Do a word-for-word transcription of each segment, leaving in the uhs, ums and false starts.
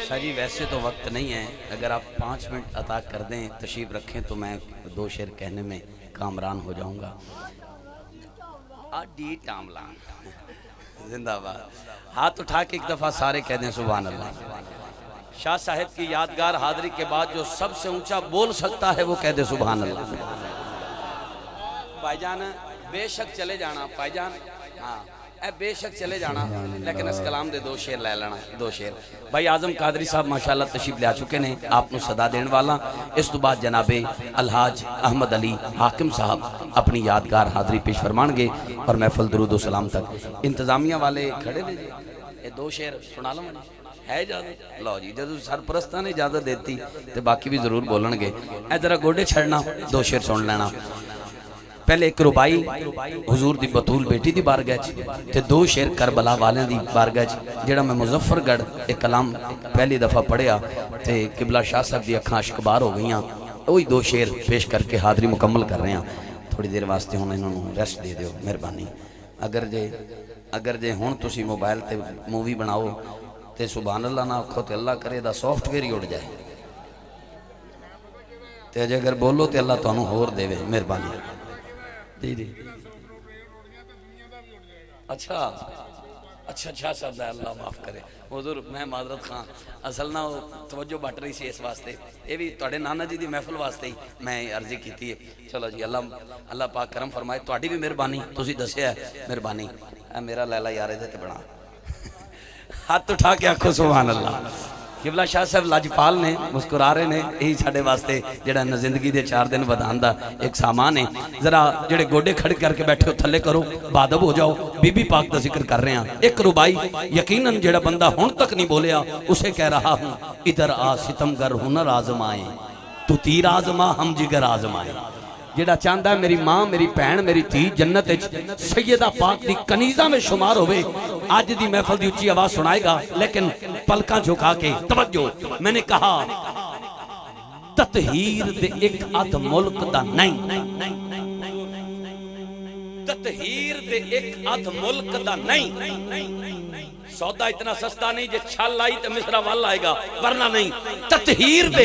شاہ جی ویسے تو وقت نہیں ہے، اگر آپ پانچ منٹ عطا کر دیں تشریف رکھیں تو میں دو شعر کہنے میں کامران ہو جاؤں گا۔ آڈی ٹاملان زندہ باد، ہاتھ اٹھا کے ایک دفعہ سارے کہہ دیں سبحان اللہ۔ شاہ صاحب کی یادگار حاضری کے بعد جو سب سے اونچا بول سکتا ہے وہ کہہ دے سبحان اللہ۔ بھائی جان بے شک چلے جانا، بھائی جان ہاں اے بے شک چلے جانا، لیکن اس کلام دے دو شعر لے لینا، دو شعر۔ بھائی اعظم قادری صاحب ماشاءاللہ تشریف لے آ چکے نے، آپ نو صدا دین والا۔ اس تو بعد جناب الحاج احمد علی حاکم صاحب اپنی یادگار حاضری پیش فرمان گے اور محفل درود و سلام تک انتظامیہ والے کھڑے نے۔ یہ دو شعر سنا لوں ہے اجازت؟ لو جی جدو سرپرستان نے اجازت دیتی تو باقی بھی ضرور بولن گے۔ اے ذرا گوڑے چھڑنا، دو شعر سن لینا۔ پہلے ایک ربائی حضور دی بطول بیٹی دی بارگاہ تے دو شعر کربلا والے دی بارگاہ جڑا میں مظفر گڑھ ایک کلام پہلی دفعہ پڑھیا تے قبلہ شاہ صاحب دی اکھاں اشکبار ہو گئیاں، وہی دو شعر پیش کر کے حاضری مکمل کر رہے ہیں۔ تھوڑی دیر واسطے ہوں انہوں نے ریسٹ دے دیو مہربانی۔ اگر جے اگر جے ہون تسی موبائل تے مووی بناؤ تے سبحان اللہ نہ آکھو تے اللہ کرے دا سافٹ ویئر ہی اڑ جائے تے جے اگر بولو تے اللہ تو انہوں ہور دے وے مہربانی۔ جی جی اچھا اچھا اچھا صاحب اللہ معاف کرے حضور میں معذرت خان اصل نہ توجہ بٹ رہی سی اس واسطے، یہ بھی توڑے نانا جی دی محفل واسطے ہی میں عرضی کیتی ہے۔ چلو جی اللہ اللہ پاک کرم فرمائے، توڑی بھی مہربانی، تسی دسیا ہے مہربانی۔ اے میرا لیلا یارے دے تے بنا ہاتھ اٹھا کے آنکھوں سبحان اللہ۔ قبلہ شاہ صاحب لاجپال نے مسکرا رہے نے، یہی چھاڑے واسطے جڑا زندگی دے چار دن بدان دا ایک سامان ہے۔ ذرا جڑے گوڑے کھڑ کر کے بیٹھے ہو تھلے کرو، بادب ہو جاؤ، بی بی پاک دا ذکر کر رہے ہیں۔ ایک ربائی یقیناً جڑا بندہ ہون تک نہیں بولیا اسے کہہ رہا ہوں ادھر آ ستمگر ہنر آزمائیں، تو تیر آزما ہم جگر آزمائیں۔ جڑا چاندہ ہے میری ماں میری پہن میری تھی جنت سیدہ پاک دی کنیزہ میں شمار ہوئے، آج دی محفل دی اچھی آواز سنائے گا لیکن پلکاں جھکا کے توجہ۔ میں نے کہا تطہیر دے ایک آدھ ملک دا نہیں، تطہیر دے ایک آدھ ملک دا نہیں، سودا اتنا سستا نہیں جے چھال آئی تو مصرہ وال آئے گا ورنہ نہیں۔ تطہیر دے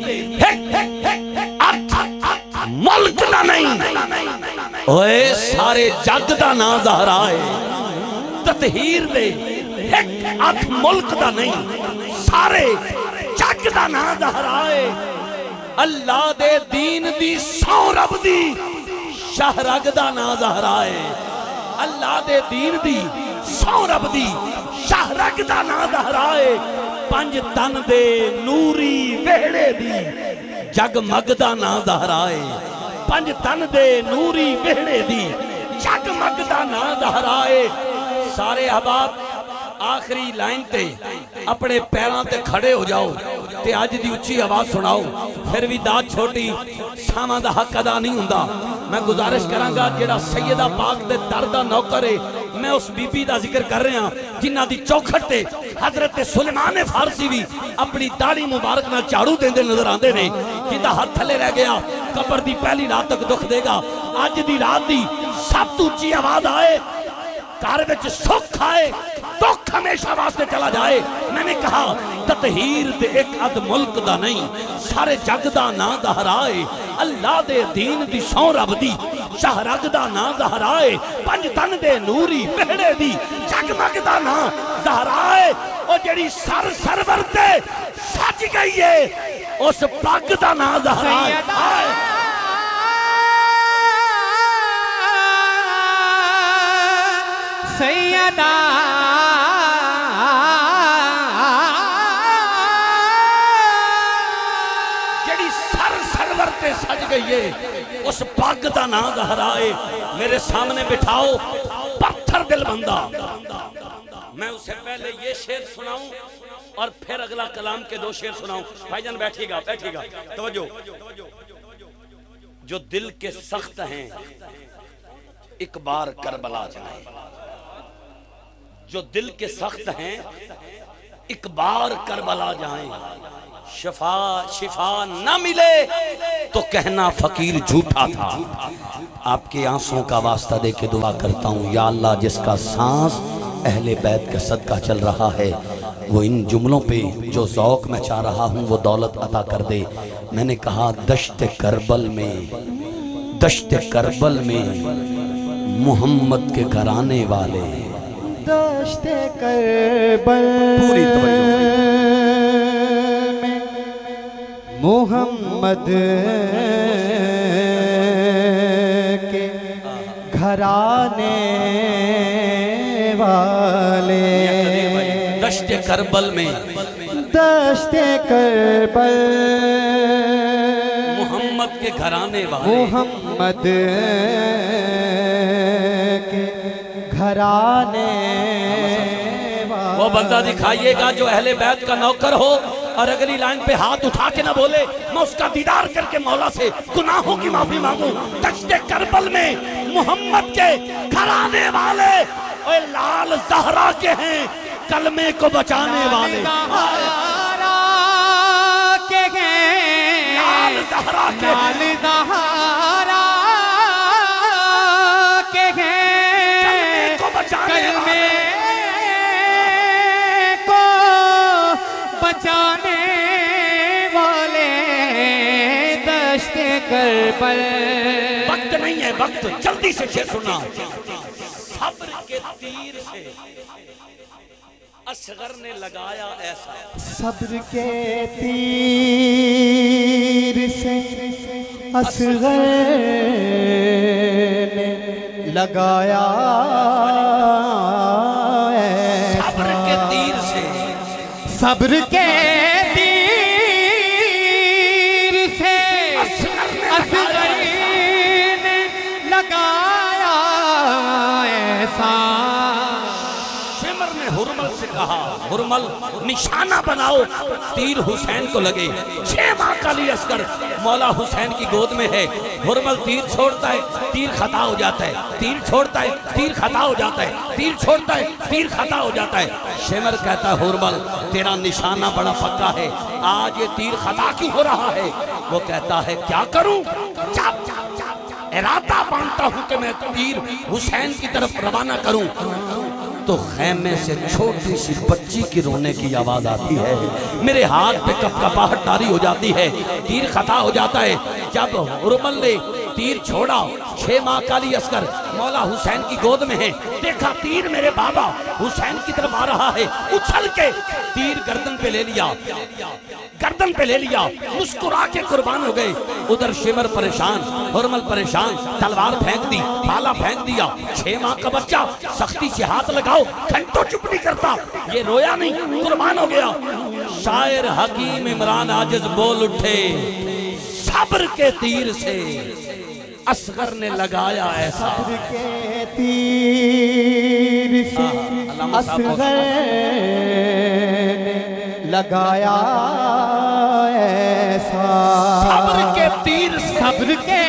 ملک دا نہیں، اوے سارے جگ دا نا ظہرائے۔ تطہیر دے ایک آدھ ملک دا نہیں، سارے جگ دا نا ظہرائے۔ اللہ دے دین دی سو رب دی شاہ رگ دا نا ظہرائے۔ اللہ دے دین دی سو رب دی شاہ رگ دا نا ظہرائے۔ پنج تن دے نوری ویڑے دی جگ مگ دا نا ظہرائے۔ پنج تن دے نوری ویڑے دی جگ مگ دا نا ظہرائے۔ سارے احباب آخری لائن تے اپنے پیران تے کھڑے ہو جاؤ تے آج دی اچھی آواز سناؤ، پھر بھی داد چھوٹی سامان دا حق ادا نہیں ہوندہ۔ میں گزارش کرانگا جیڑا سیدہ پاک دے دردہ نوکرے، میں اس بی بی دا ذکر کر رہے ہیں جنہ دی چوکھٹ تے حضرت سلیمان فارسی بھی اپنی داڑھی مبارک نہ چاڑو دیں دے نظر آندے نے، جنہ ہاتھ تھلے رہ گیا قبر دی پہلی رات تک دکھ دے گا۔ آج دی رات دی سب تو اچھی آواز آئے، کار وچ سکھ آئے، دکھ ہمیشہ واسطے چلا جائے۔ میں نے کہا تطہیر دے ایک اد ملک دا نہیں، سارے جگ دا نا ظہرائے۔ اللہ دے دین دی سو رب دی شاہ رگ دا نا ظہرائے۔ پنج تن دے نوری بہڑے دی جگ مگ دا نا ظہرائے۔ او جڑی سر سرور تے سج گئی ہے اس پگ دا نا ظہرائے۔ سیدہ جڑی سر سرور تے سج گئی ہے اس پاک دا نا ظہرائے۔ میرے سامنے بٹھاؤ پتھر دل بندہ، میں اسے پہلے یہ شعر سناؤں اور پھر اگلا کلام کے دو شعر سناؤں۔ بھائی جان بیٹھیے گا بیٹھیے گا توجہ۔ جو دل کے سخت ہیں ایک بار کربلا جائیں، جو دل کے سخت ہیں ایک بار کربلا جائیں، شفا شفا نہ ملے تو کہنا فقیر جھوٹا تھا۔ آپ کے آنسوں کا واسطہ دے کے دعا کرتا ہوں، یا اللہ جس کا سانس اہل بیت کا صدقہ چل رہا ہے وہ ان جملوں پہ جو ذوق میں چاہ رہا ہوں وہ دولت عطا کر دے۔ میں نے کہا دشت کربل میں دشت کربل میں محمد کے گھرانے والے، دشت کربل پوری توجہ میں محمد کے گھرانے والے، دشت کربل میں دشت کربل محمد کے گھرانے والے، محمد کے گھرانے والے۔ وہ بندہ دکھائیے گا جو اہل بیت کا نوکر ہو اور اگلی لائن پہ ہاتھ اٹھا کے نہ بولے میں اس کا دیدار کر کے مولا سے گناہوں کی معافی مانگوں۔ دشت کربل میں محمد کے گھرانے والے، اے لال زہرا کے ہیں کلمے کو بچانے والے، زہرا کے ہیں، لال زہرا کے لال ہیں زہرا کے ہیں، کلمے کو بچانے والے، کلمے کو بچانے والے، دشت کربل۔ وقت نہیں ہے، وقت جلدی سے شعر سنا۔ صبر کے تیر سے اصغر نے لگایا ایسا، صبر کے تیر سے اصغر نے لگایا ایسا، صبر کے تیر سے صبر کے تیر سے اصغر نے لگایا ایسا۔ شمر نے ہرمل سے کہا ہرمل نشانہ بناؤ تیر حسین کو لگے، چھ ماہ کا لی عسکر مولا حسین کی گود میں ہے، ہرمل تیر چھوڑتا ہے تیر خطا ہو جاتا ہے، تیر چھوڑتا ہے تیر خطا ہو جاتا ہے، تیر چھوڑتا ہے تیر خطا ہو جاتا ہے۔ شمر کہتا ہے ہرمل تیرا نشانہ بڑا پکا ہے، آج یہ تیر خطا کیوں ہو رہا ہے؟ وہ کہتا ہے کیا کروں، چاپ ارادہ باندھتا ہوں کہ میں تیر حسین کی طرف روانہ کروں، تو خیمے سے چھوٹی سی بچی کی رونے کی آواز آتی ہے، میرے ہاتھ پہ کپ کپاہٹ طاری ہو جاتی ہے، تیر خطا ہو جاتا ہے۔ جب ہرمل نے تیر چھوڑا، چھ ماہ کالی عسکر مولا حسین کی گود میں ہے، دیکھا تیر میرے بابا حسین کی طرف آ رہا ہے، اچھل کے تیر گردن پہ لے لیا، گردن پہ لے لیا، مسکرا کے قربان ہو گئے۔ ادھر شمر پریشان، ہرمل پریشان، تلوار پھینک دی، بھالا پھینک دیا، چھ ماہ کا بچہ سختی سے ہاتھ لگاؤ گھنٹوں چپ نہیں کرتا، یہ رویا نہیں قربان ہو گیا۔ شاعر حکیم عمران عاجز بول اٹھے صبر کے تیر سے اصغر نے لگایا ایسا، صبر کے تیر سے اصغر نے لگایا ایسا، صبر کے تیر سے صبر کے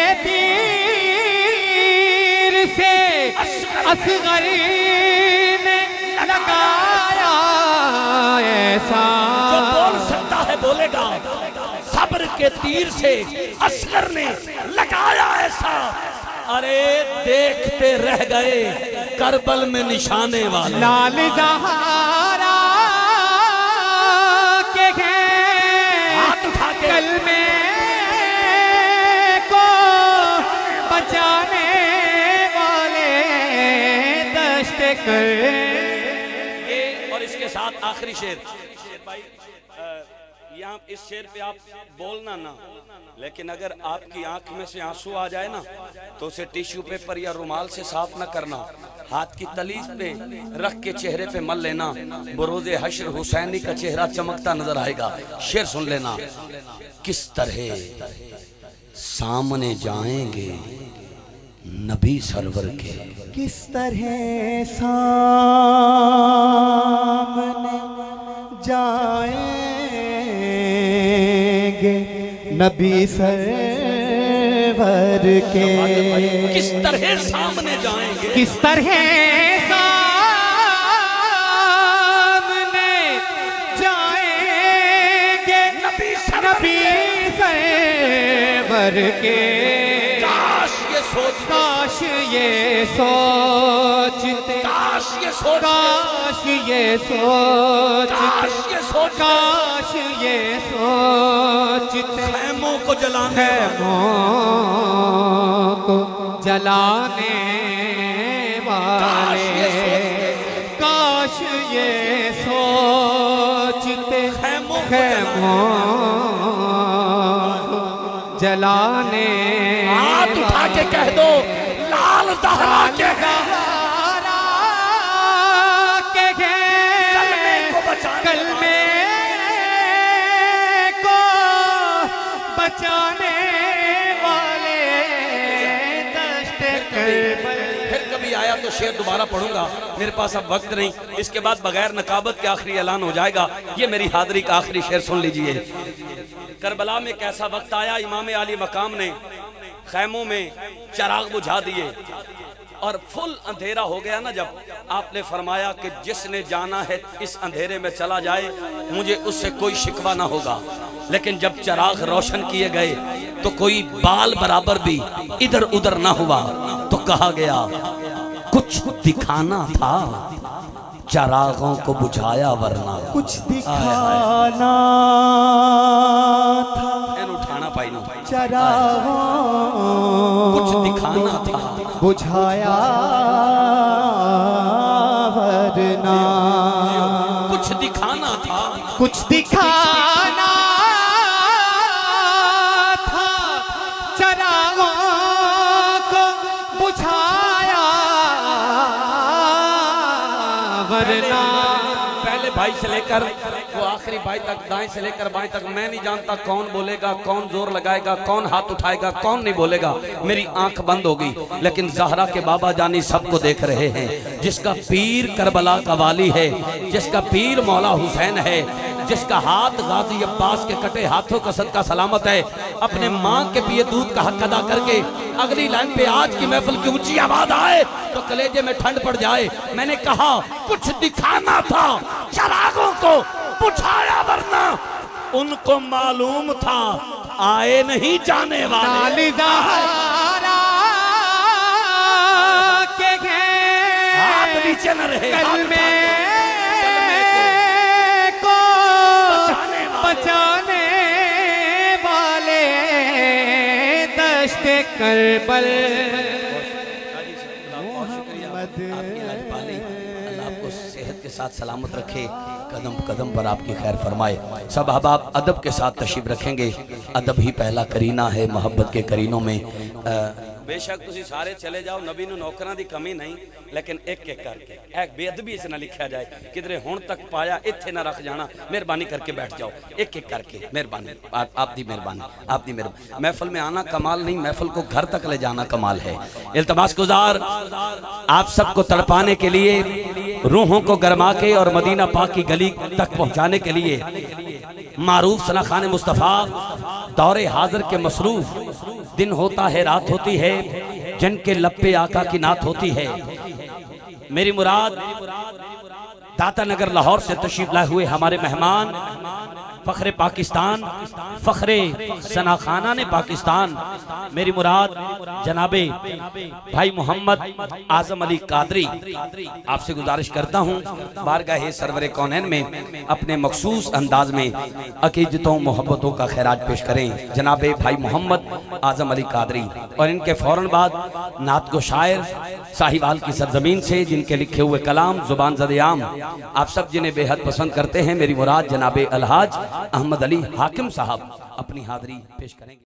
تیر سے اصغر نے لگایا ایسا۔ جو بول سکتا ہے بولے گا، صبر کے تیر سے اصغر نے لگایا ایسا، ارے دیکھتے رہ گئے کربل میں نشانے والے، لال زہرا کے ہیں، ہاتھ اٹھا کے کلمے کو بچانے والے، دشت کر۔ اور اس کے ساتھ آخری شعر بھائی، یہاں اس شعر پہ آپ بولنا نہ، لیکن اگر آپ کی آنکھ میں سے آنسو آ جائے نا تو اسے ٹیشو پیپر یا رومال سے صاف نہ کرنا، ہاتھ کی تلیز پہ رکھ کے چہرے پہ مل لینا، بروز حشر حسینی کا چہرہ چمکتا نظر آئے گا۔ شعر سن لینا، کس طرح سامنے جائیں گے نبی سرور کے، کس طرح سامنے جائیں گے نبی سرور کے، کس طرح سامنے جائیں گے، کس طرح سامنے جائیں گے نبی سرور کے، کاش یہ सोचते, काश ये सोचते, काश ये सोचते, काश ये सोचते, काश ये सोचते, काश ये सोचते, खैमों को जलाने खैमों को जलाने वाले, काश ये सोचते, खैमों को खैमों को जलाने। हाथ उठा के कह दो लाल ज़हरा के ज़हरा के कलमे को बचाने कलमे को बचाने वाले दश्ते करबल। फिर कभी आया तो शेर दोबारा पढ़ूंगा, मेरे पास अब वक्त नहीं। इसके बाद बगैर नकाबत के आखिरी ऐलान हो जाएगा। ये मेरी हाज़री का आखिरी शेर सुन लीजिए। करबला में कैसा वक्त आया, इमाम आली मकाम ने खैमों में चराग बुझा दिए और फुल अंधेरा हो गया ना। जब आपने फरमाया कि जिसने जाना है इस अंधेरे में चला जाए, मुझे उससे कोई शिकवा ना होगा। लेकिन जब चराग रोशन किए गए तो कोई बाल बराबर भी इधर उधर ना हुआ। तो कहा गया कुछ दिखाना था, चरागों को बुझाया वरना। कुछ दिखाना था, उठाना पाई ना, चरागों कुछ दिखाना था, बुझाया वरना। कुछ दिखाना था, कुछ दिखाना था, चरागों को बुझाया वरना। पहले भाई से लेकर वो आखिरी भाई तक, दाएं से लेकर बाएं तक, मैं नहीं जानता कौन बोलेगा, कौन जोर लगाएगा, कौन हाथ उठाएगा, कौन नहीं बोलेगा। मेरी आंख बंद हो गई, लेकिन ज़हरा के बाबा जानी सबको देख रहे हैं। जिसका पीर करबला का वाली है, जिसका पीर मौला हुसैन है, जिसका हाथ गाजी अब्बास के कटे हाथों का सदका सलामत है, अपने माँ के पिए दूध का हक अदा करके अगली लाइन पे आज की महफिल की ऊंची आवाज आए तो कलेजे में ठंड पड़ जाए। मैंने कहा कुछ दिखाना था, चरागों को बुझाया वरना। उनको मालूम था आए नहीं जाने वाले। ज़हरा के हाथ नीचे न रहे, कलमे को बचाने वाले दश्ते करबल। अल्लाह आपको सेहत के साथ सलामत रखे, कदम कदम पर आपकी खैर फरमाए। सब अहबाब अदब के साथ तशरीफ रखेंगे। अदब ही पहला करीना है मोहब्बत के करीनों में। बेशक तुसी सारे चले जाओ, नबी नू नौकरां दी कमी नहीं, लेकिन एक एक करके एक बेअदबी इस ना लिखा जाए, किधरे हुण तक पाया इत्थे ना रख जाना। मेहरबानी करके बैठ जाओ, एक एक करके। मेहरबानी, आप आप दी मेहरबानी, आप दी मेहरबानी। महफिल में आना कमाल नहीं, महफिल को घर तक ले जाना कमाल है। इल्तमास गुजार आप सबको तड़पाने के लिए, रूहों को गरमा के और मदीना पाक की गली तक पहुंचाने के लिए मारूफ सना खान मुस्तफ़ा दौरे हाजिर के मसरूफ। दिन होता है, रात होती है, जन के लप्पे आका की नात होती है। मेरी मुराद दाता नगर लाहौर से तशरीफ लाए हुए हमारे मेहमान फखरे पाकिस्तान, फखरे सना खाना ने पाकिस्तान, मेरी मुराद जनाबे भाई मोहम्मद आजम अली कादरी। आपसे गुजारिश करता हूँ बारगाहे सरवरे कौनैन में अपने मखसूस अंदाज में अकीदतों मोहब्बतों का खैराज पेश करें जनाबे भाई मोहम्मद आजम अली कादरी। और इनके फौरन बाद नात को शायर साहिवाल की सरजमीन से जिनके लिखे हुए कलाम जुबान ज़द-ए-आम आप सब जिन्हें बेहद पसंद करते हैं, मेरी मुराद जनाबे अलहाज अहमद अली हाकिम साहब अपनी हाज़री पेश करेंगे।